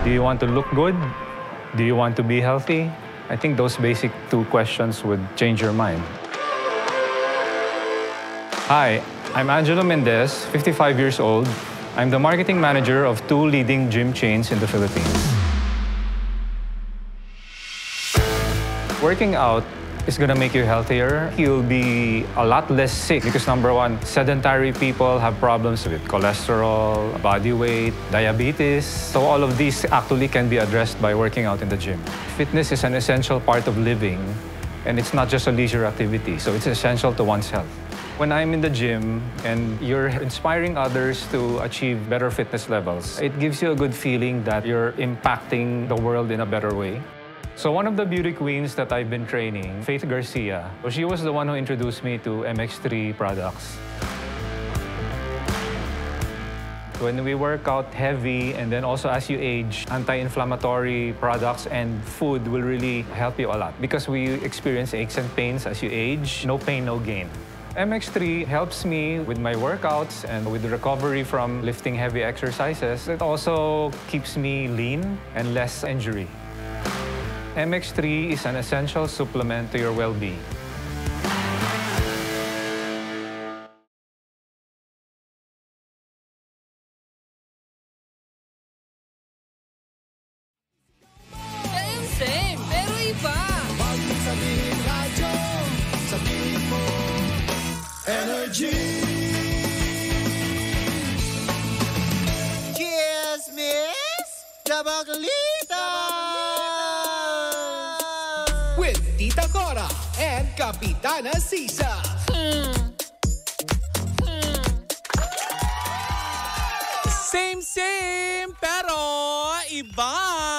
Do you want to look good? Do you want to be healthy? I think those basic two questions would change your mind. Hi, I'm Angelo Mendez, 55 years old. I'm the marketing manager of two leading gym chains in the Philippines. Working out is gonna make you healthier. You'll be a lot less sick because number one, sedentary people have problems with cholesterol, body weight, diabetes. So all of these actually can be addressed by working out in the gym. Fitness is an essential part of living, and it's not just a leisure activity, so it's essential to one's health. When I'm in the gym and you're inspiring others to achieve better fitness levels, it gives you a good feeling that you're impacting the world in a better way. So one of the beauty queens that I've been training, Faith Garcia, she was the one who introduced me to MX3 products. When we work out heavy and then also as you age, anti-inflammatory products and food will really help you a lot because we experience aches and pains as you age. No pain, no gain. MX3 helps me with my workouts and with the recovery from lifting heavy exercises. It also keeps me lean and less injury. MX3 is an essential supplement to your well-being. Same, pero iba. Wag mong sabihin radyo, sabihin mo energy. Cheers, miss! Dabaglita! With Tita Cora and Kapitana Sisa. Same, pero iba.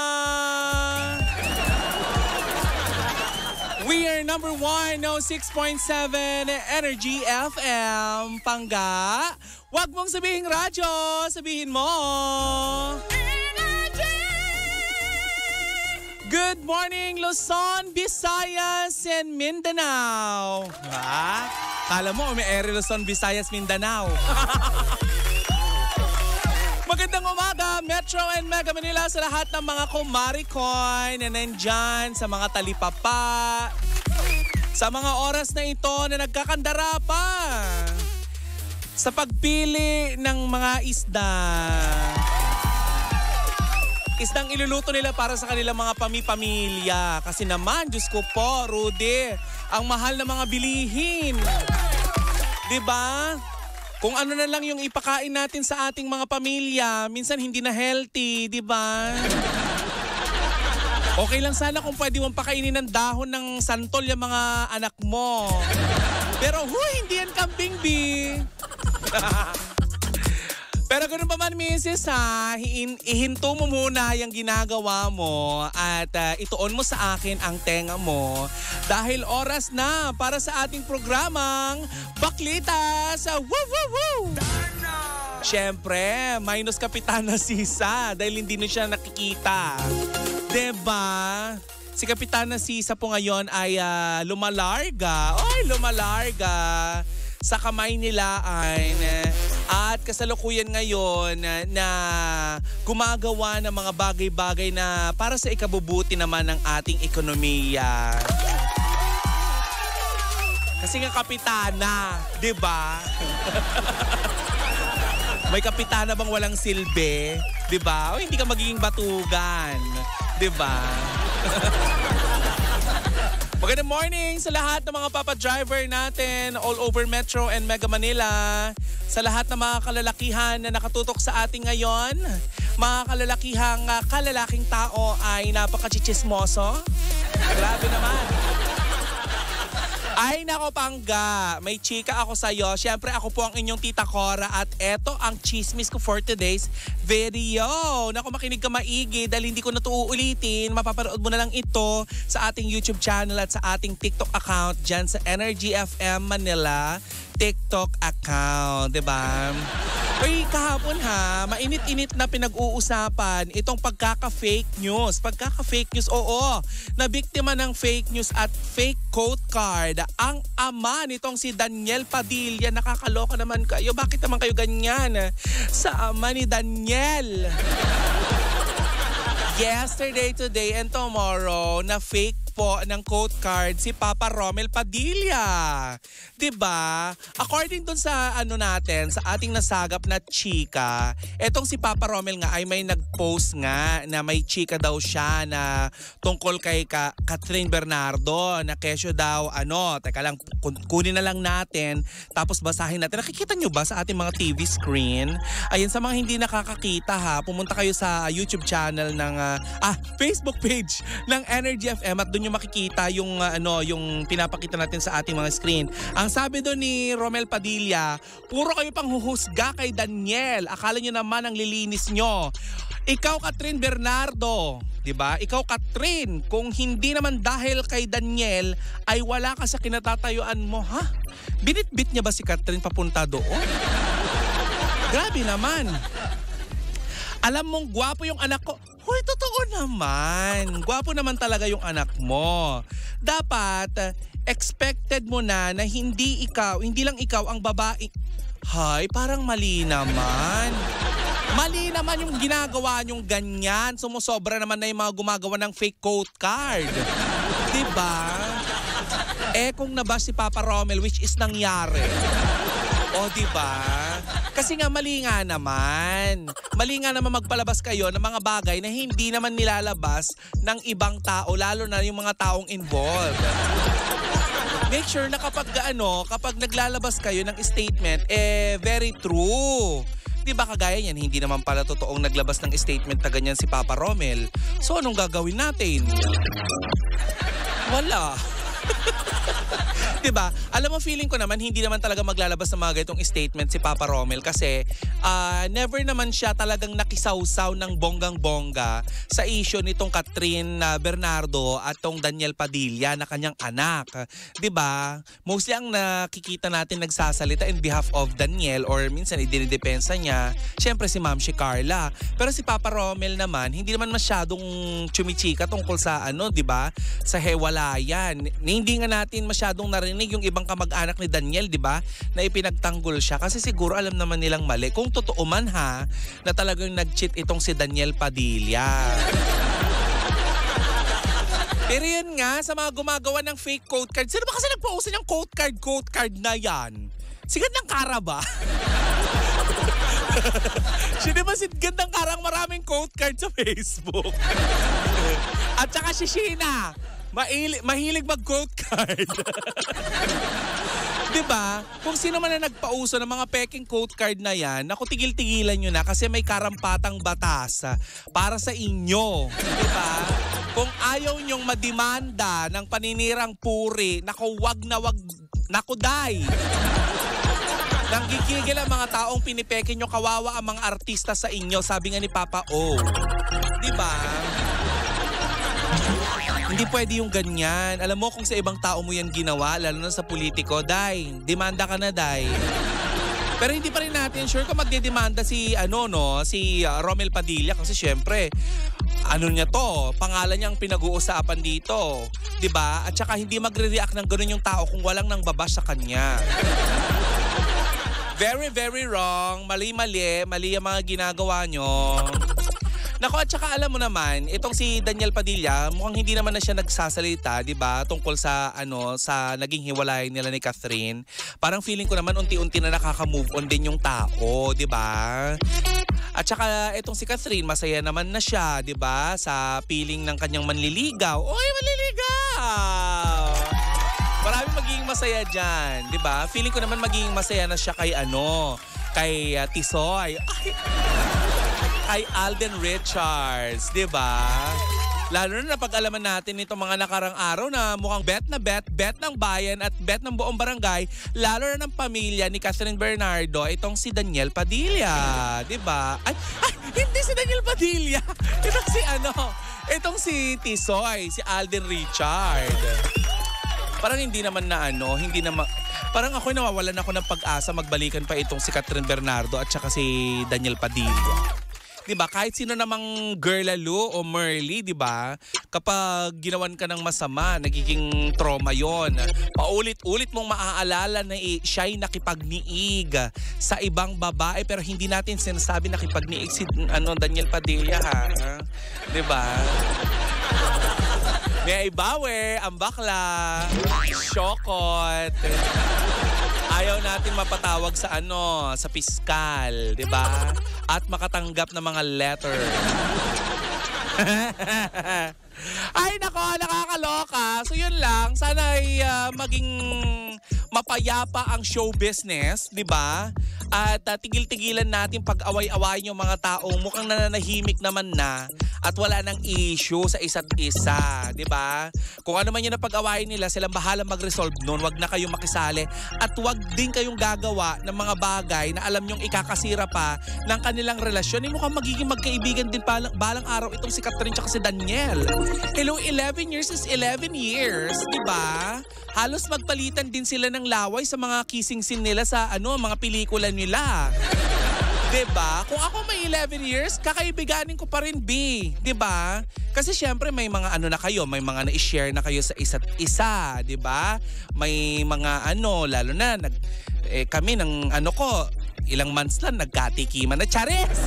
We are number 1, 6.7 Energy FM. Pangga, wag mong sabihin radyo, sabihin mo. Good morning, Luzon, Visayas, and Mindanao. Ha? Kala mo, umi-ere Luzon, Visayas, Mindanao. Magandang umaga, Metro and Mega Manila sa lahat ng mga kumarikoy na nandyan sa mga talipapa. Sa mga oras na ito na nagkakandara pa sa pagpili ng mga isda. Isdang iluluto nila para sa kanilang mga pamilya. Kasi naman, Diyos ko po, Rudy, ang mahal na mga bilihin. Diba? Kung ano na lang yung ipakain natin sa ating mga pamilya, minsan hindi na healthy, diba? Okay lang sana kung pwede mong pakainin ng dahon ng santol yung mga anak mo. Pero hindi yan kambing, bi. Pero ganun pa man, Mrs. Ihinto mo muna yung ginagawa mo at ituon mo sa akin ang tenga mo dahil oras na para sa ating programang Baklita sa Woo Woo Woo! Siyempre, minus Kapitana Sisa dahil hindi na siya nakikita. Diba? Si Kapitana Sisa po ngayon ay lumalarga. Lumalarga sa kamay nila at kasalukuyan ngayon na gumagawa ng mga bagay-bagay na para sa ikabubuti naman ng ating ekonomiya. Kasi nga kapitana, di ba? May kapitana bang walang silbi? Di ba? O hindi ka magiging batugan. Di ba? Magandang morning sa lahat ng mga papa-driver natin all over Metro and Mega Manila. Sa lahat ng mga kalalakihan na nakatutok sa ating ngayon. Mga kalalaking tao ay napaka-chichismoso. Grabe naman. Ay nako Pangga, may chika ako sa'yo. Siyempre ako po ang inyong Tita Cora at eto ang chismis ko for today's video. Naku, makinig ka maigi dahil hindi ko na ito uulitin. Mapapanood mo na lang ito sa ating YouTube channel at sa ating TikTok account dyan sa Energy FM Manila TikTok account, diba? Uy, kahapon mainit-init na pinag-uusapan itong pagkaka-fake news. Pagkaka-fake news, oo. Nabiktima ng fake news at fake quote card ang ama nitong si Daniel Padilla. Nakakaloka naman kayo. Bakit naman kayo ganyan sa ama ni Daniel? Yesterday, today, and tomorrow na fake po ng quote card si Papa Romel Padilla. 'Di ba? According dun sa natin, sa ating nasagap na chika, etong si Papa Romel nga ay may nag-post nga na may chika daw siya na tungkol kay Catherine Bernardo na kesyo daw teka lang, kunin na lang natin tapos basahin natin. Nakikita nyo ba sa ating mga TV screen? Ayun, sa mga hindi nakakakita ha, pumunta kayo sa YouTube channel ng Facebook page ng Energy FM at doon nyo makikita yung yung pinapakita natin sa ating mga screen. Ang sabi doon ni Romel Padilla, puro kayo pang huhusga kay Daniel. Akala nyo naman ang lilinis nyo. Ikaw, Catherine Bernardo, 'di ba? Ikaw, Catherine, kung hindi naman dahil kay Daniel ay wala ka sa kinatatayuan mo, ha? Binitbit niya ba si Catherine papunta doon? Grabe naman. Alam mong gwapo yung anak ko. Hoy, totoo naman. Gwapo naman talaga yung anak mo. Dapat, expected mo na hindi lang ikaw ang babae. Hay, parang mali naman. Mali naman yung ginagawa nyong ganyan. Sumusobra naman na yung mga gumagawa ng fake quote card. Diba? Kung nabash si Papa Romel, which is nangyari. O, diba? Kasi nga mali nga naman. Mali nga naman magpalabas kayo ng mga bagay na hindi naman nilalabas ng ibang tao, lalo na yung mga taong involved. Make sure na kapag naglalabas kayo ng statement, very true. Diba kagaya niyan, hindi naman pala totoong naglabas ng statement na ganyan si Papa Romel. So anong gagawin natin? Wala. Diba? Alam mo, feeling ko naman hindi naman talaga maglalabas ng mga ganitong statement si Papa Romel kasi never naman siya talagang nakisawsaw ng bonggang-bongga sa issue nitong Catherine Bernardo at tong Daniel Padilla na kanyang anak. Diba? Mostly ang nakikita natin nagsasalita in behalf of Daniel or minsan idinidepensa niya, syempre si Ma'am Carla. Pero si Papa Romel naman, hindi naman masyadong chumichika tungkol sa diba? Sa hewalayan. Hindi nga natin masyadong narinig yung ibang kamag-anak ni Daniel, di ba? Na ipinagtanggol siya kasi siguro alam naman nilang mali. Kung totoo man ha, na talagang nag-cheat itong si Daniel Padilla. Pero yun nga, sa mga gumagawa ng fake quote card, sino ba kasi nagpauso niyang quote card na yan? Si Gandang Kara ba? Sino ba si Gandang Karang maraming quote card sa Facebook? At saka si Sheena. Mahilig mag-quote card. Diba? Kung sino man na nagpauso ng mga peking quote card na yan, naku, tigil-tigilan nyo na kasi may karampatang batas para sa inyo. Diba? Kung ayaw nyong madimanda ng paninirang puri, naku, wag, day. Nanggigigil ang mga taong pinipeke nyo, kawawa ang mga artista sa inyo, sabi nga ni Papa O. Diba? Hindi pwede yung ganyan. Alam mo, kung sa ibang tao mo yan ginawa, lalo na sa politiko, day, demanda ka na, day. Pero hindi pa rin natin sure kung magdedemanda si Romel Padilla kasi syempre, niya to, pangalan niya ang pinag-uusapan dito. 'Di ba? At saka hindi magre-react ng ganun yung tao kung walang nang babash sa kanya. Very, very wrong. Mali ang mga ginagawa nyo. Nako, at saka alam mo naman, itong si Daniel Padilla, mukhang hindi naman na siya nagsasalita, 'di ba? Tungkol sa sa naging hiwalay nila ni Catherine. Parang feeling ko naman unti-unti na nakaka-move on din yung tao, 'di ba? At saka itong si Catherine, masaya naman na siya, 'di ba? Sa piling ng kanyang manliligaw. Oy, manliligaw! Marami magiging masaya diyan, 'di ba? Feeling ko naman magiging masaya na siya kay kay Tisoy. Kay Alden Richards, di ba? Lalo na napag-alaman natin itong mga nakarang araw na mukhang bet ng bayan at bet ng buong barangay, lalo na ng pamilya ni Catherine Bernardo, itong si Daniel Padilla, di ba? Ay, hindi si Daniel Padilla. Itong si Tisoy, si Alden Richards. Parang hindi naman parang ako nawawalan ako ng pag-asa magbalikan pa itong si Catherine Bernardo at saka si Daniel Padilla. 'di ba? Kahit sino namang girlalo o Merly, 'di ba? Kapag ginawan ka ng masama, nagiging trauma 'yon. Paulit-ulit mong maaalala na siya'y nakipagniig sa ibang babae pero hindi natin sinasabi nakipagniig si Daniel Padilla, ha? 'Di ba? May ibawe, ang bakla, syokot. Ayaw natin mapatawag sa sa piskal, 'di ba? At makatanggap ng mga letter. Ay nako, nakakaloka. So yun lang, sana ay maging mapayapa ang show business, 'di ba? At tigil-tigilan natin pag-away-awayin yung mga taong mukhang nananahimik naman na at wala nang issue sa isa't isa, 'di ba? Kung ano man yung napag-awayin nila, silang bahala mag-resolve noon. Wag na kayong makisali at wag din kayong gagawa ng mga bagay na alam nyong ikakasira pa ng kanilang relasyon. Mukhang magiging magkaibigan din balang araw itong si Catherine at si Daniel. Hello, 11 years is 11 years, 'di ba? Halos magpalitan din sila ng laway sa mga kissing scene nila sa mga pelikula nila. 'Di ba? Kung ako may 11 years, kakaibiganin ko pa rin, B. 'Di ba? Kasi syempre may mga na kayo, may mga na-share na kayo sa isa't isa, 'di ba? May mga lalo na kami ng ilang months lang nagkatikiman na chares.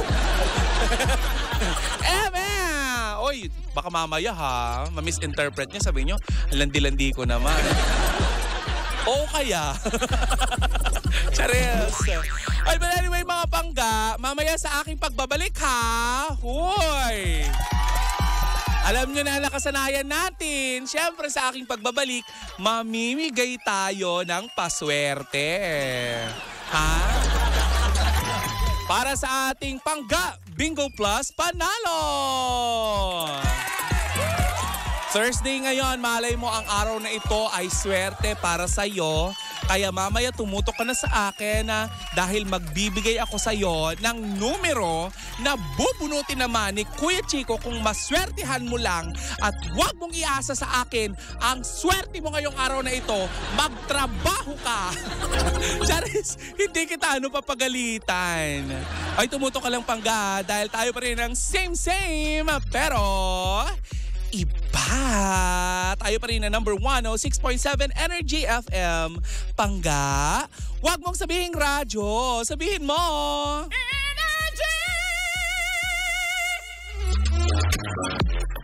Oy, baka mamaya ma-misinterpret niya, sabihin niyo, landi-landi ko naman. Oo kaya. Chares. Ay, but anyway mga pangga, mamaya sa aking pagbabalik Hoy! Alam nyo na nakasanayan natin. Siyempre sa aking pagbabalik, mamimigay tayo ng paswerte. Para sa ating Pangga Bingo Plus Panalo! Thursday ngayon, malay mo ang araw na ito ay swerte para sa'yo. Kaya mamaya tumutok ka na sa akin dahil magbibigay ako sa'yo ng numero na bubunutin naman ni Kuya Chico kung maswertihan mo lang at huwag mong iasa sa akin ang swerte mo ngayong araw na ito. Magtrabaho ka! Charis, hindi kita papagalitan. Ay, tumutok ka lang Pangga dahil tayo pa rin ang same pero iba. Tayo pa rin na number 106.7 Energy FM. Pangga, wag mong sabihin radyo. Sabihin mo Energy!